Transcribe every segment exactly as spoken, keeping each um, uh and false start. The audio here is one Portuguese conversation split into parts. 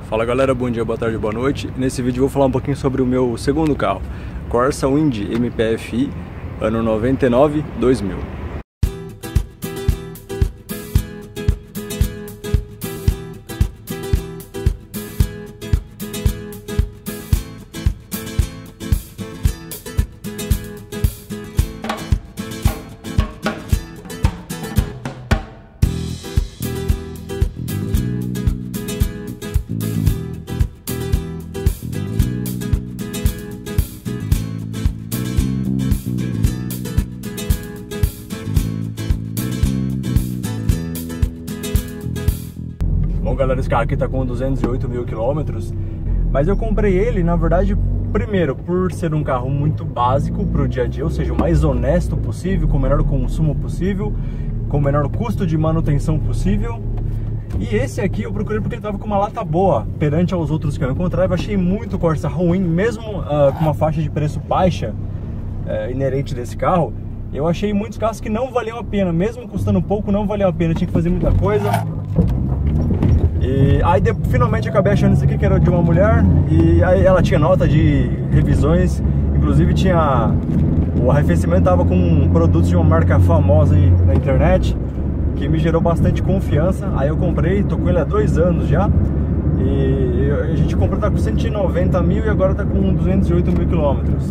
Fala galera, bom dia, boa tarde, boa noite. Nesse vídeo eu vou falar um pouquinho sobre o meu segundo carro, Corsa Wind M P F I, ano noventa e nove, dois mil. Bom galera, esse carro aqui tá com duzentos e oito mil quilômetros, mas eu comprei ele, na verdade, primeiro, por ser um carro muito básico para o dia a dia, ou seja, o mais honesto possível, com o menor consumo possível, com o menor custo de manutenção possível. E esse aqui eu procurei porque ele tava com uma lata boa, perante aos outros que eu encontrava. Eu achei muito Corsa ruim, mesmo uh, com uma faixa de preço baixa, uh, inerente desse carro. Eu achei muitos carros que não valiam a pena, mesmo custando pouco, não valiam a pena, tinha que fazer muita coisa. E aí de, finalmente eu acabei achando esse aqui, que era de uma mulher, e aí ela tinha nota de revisões, inclusive tinha, o arrefecimento estava com produtos de uma marca famosa aí na internet, que me gerou bastante confiança. Aí eu comprei, tô com ele há dois anos já, e a gente comprou, tá com cento e noventa mil e agora tá com duzentos e oito mil quilômetros.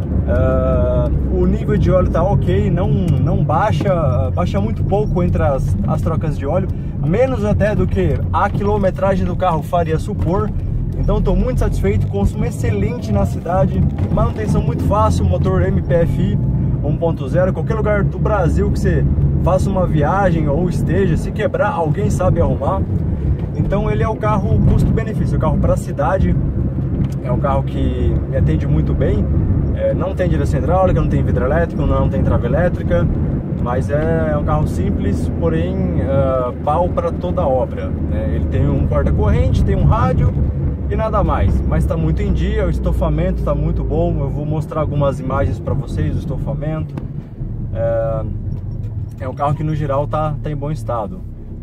Uh, o nível de óleo tá ok, não, não baixa, baixa muito pouco entre as, as trocas de óleo, menos até do que a quilometragem do carro faria supor. Então estou muito satisfeito, consumo excelente na cidade, manutenção muito fácil, motor M P F I um ponto zero, qualquer lugar do Brasil que você faça uma viagem ou esteja, se quebrar, alguém sabe arrumar. Então ele é o carro custo-benefício, o carro para a cidade, é um carro que me atende muito bem. É, não tem direção hidráulica, não tem vidro elétrico, não tem trava elétrica, mas é um carro simples, porém uh, pau para toda a obra, né? Ele tem um porta-corrente, tem um rádio e nada mais, mas está muito em dia, o estofamento está muito bom. Eu vou mostrar algumas imagens para vocês do estofamento. É, é um carro que no geral está tá em bom estado.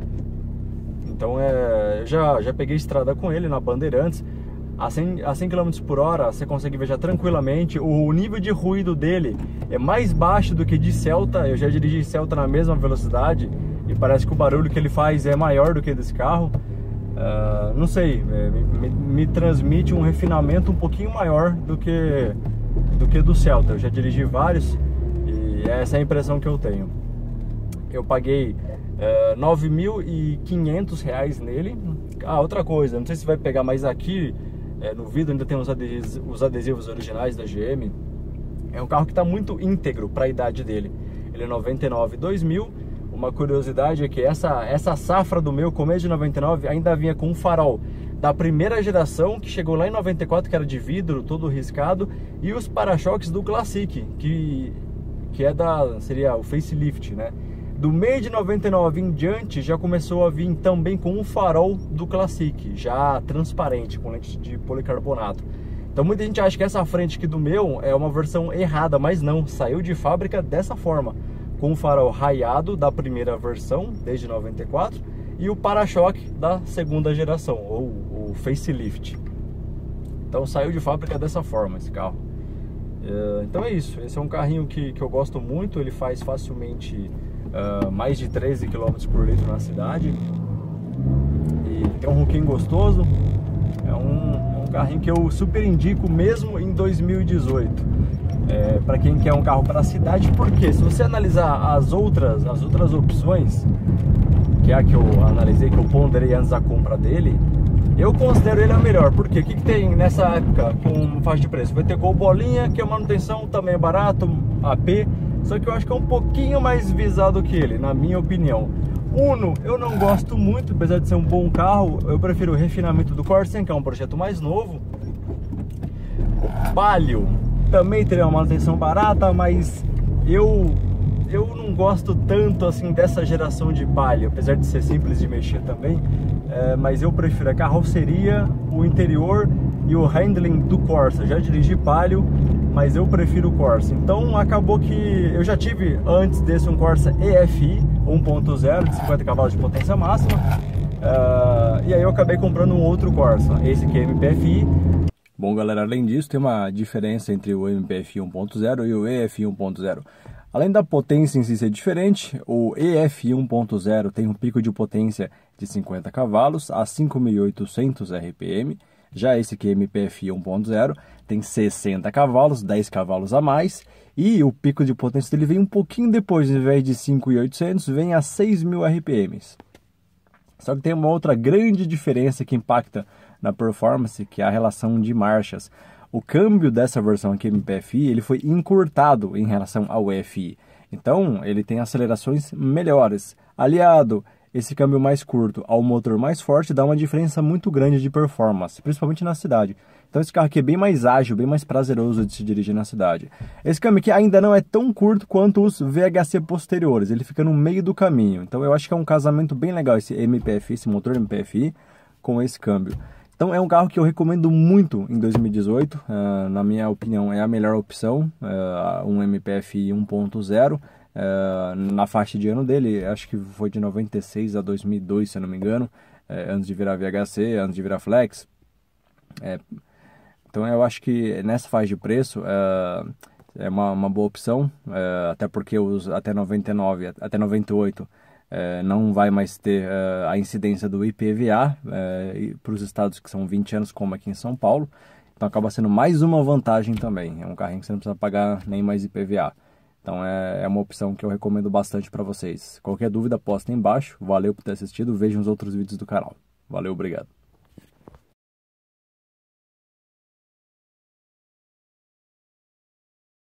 Então é, eu já, já peguei estrada com ele na Bandeirantes. A cem quilômetros por hora você consegue viajar tranquilamente. O nível de ruído dele é mais baixo do que de Celta. Eu já dirigi Celta na mesma velocidade e parece que o barulho que ele faz é maior do que desse carro. Uh, não sei, me, me, me transmite um refinamento um pouquinho maior do que, do que do Celta. Eu já dirigi vários e essa é a impressão que eu tenho. Eu paguei uh, nove mil e quinhentos reais nele. Ah, outra coisa, não sei se vai pegar, mas aqui É, no vidro ainda tem os adesivos, os adesivos originais da G M. É um carro que está muito íntegro para a idade dele. Ele é noventa e nove, dois mil. Uma curiosidade é que essa, essa safra do meu, começo de noventa e nove, ainda vinha com um farol da primeira geração, que chegou lá em noventa e quatro, que era de vidro, todo riscado, e os para-choques do Classic, que, que é da, seria o facelift, né? Do meio de noventa e nove em diante já começou a vir também com o farol do Classic, já transparente, com lente de policarbonato. Então muita gente acha que essa frente aqui do meu é uma versão errada, mas não, saiu de fábrica dessa forma, com o farol raiado da primeira versão, desde noventa e quatro, e o para-choque da segunda geração, ou o facelift. Então saiu de fábrica dessa forma esse carro. Então é isso, esse é um carrinho que, que eu gosto muito, ele faz facilmente Uh, mais de treze quilômetros por litro na cidade e tem um ronquinho gostoso. É um, um carrinho que eu super indico mesmo em dois mil e dezoito, é, para quem quer um carro para a cidade, porque se você analisar as outras, as outras opções, que é a que eu analisei, que eu ponderei antes da compra dele, eu considero ele a melhor. Porque o que, que tem nessa época com faixa de preço? Vai ter Gol Bolinha, que a manutenção também é barato, A P, só que eu acho que é um pouquinho mais visado que ele, na minha opinião. Uno eu não gosto muito, apesar de ser um bom carro. Eu prefiro o refinamento do Corsa, que é um projeto mais novo. O Palio também teria uma manutenção barata, mas eu, eu não gosto tanto assim dessa geração de Palio, apesar de ser simples de mexer também. É, mas eu prefiro a carroceria, o interior e o handling do Corsa. Já dirigi Palio, mas eu prefiro o Corsa. Então acabou que eu já tive antes desse um Corsa E F I um ponto zero de cinquenta cavalos de potência máxima. Uh, Uh, e aí eu acabei comprando um outro Corsa, esse aqui é M P F I. Bom, galera, além disso, tem uma diferença entre o M P F I um ponto zero e o E F I um ponto zero. Além da potência em si ser diferente, o E F I um ponto zero tem um pico de potência de cinquenta cavalos a cinco mil e oitocentos R P M. Já esse aqui, M P F I um ponto zero, tem sessenta cavalos, dez cavalos a mais. E o pico de potência dele vem um pouquinho depois, ao invés de cinco mil e oitocentos, vem a seis mil R P Ms. Só que tem uma outra grande diferença que impacta na performance, que é a relação de marchas. O câmbio dessa versão aqui M P F I ele foi encurtado em relação ao E F I. Então, ele tem acelerações melhores. Aliado esse câmbio mais curto ao motor mais forte, dá uma diferença muito grande de performance, principalmente na cidade. Então esse carro aqui é bem mais ágil, bem mais prazeroso de se dirigir na cidade. Esse câmbio aqui ainda não é tão curto quanto os V H C posteriores, ele fica no meio do caminho. Então eu acho que é um casamento bem legal esse M P F I, esse motor M P F I com esse câmbio. Então é um carro que eu recomendo muito em dois mil e dezoito, uh, na minha opinião é a melhor opção, uh, um M P F I um ponto zero. Uh, na faixa de ano dele, acho que foi de noventa e seis a dois mil e dois, se eu não me engano, uh, antes de virar V H C, antes de virar Flex. Uh, então eu acho que nessa faixa de preço uh, é uma, uma boa opção, uh, até porque os até noventa e nove, até noventa e oito uh, não vai mais ter uh, a incidência do I P V A uh, para os estados que são vinte anos, como aqui em São Paulo. Então acaba sendo mais uma vantagem também, é um carrinho que você não precisa pagar nem mais I P V A. Então é, é uma opção que eu recomendo bastante para vocês. Qualquer dúvida, posta aí embaixo. Valeu por ter assistido. Vejam os outros vídeos do canal. Valeu, obrigado.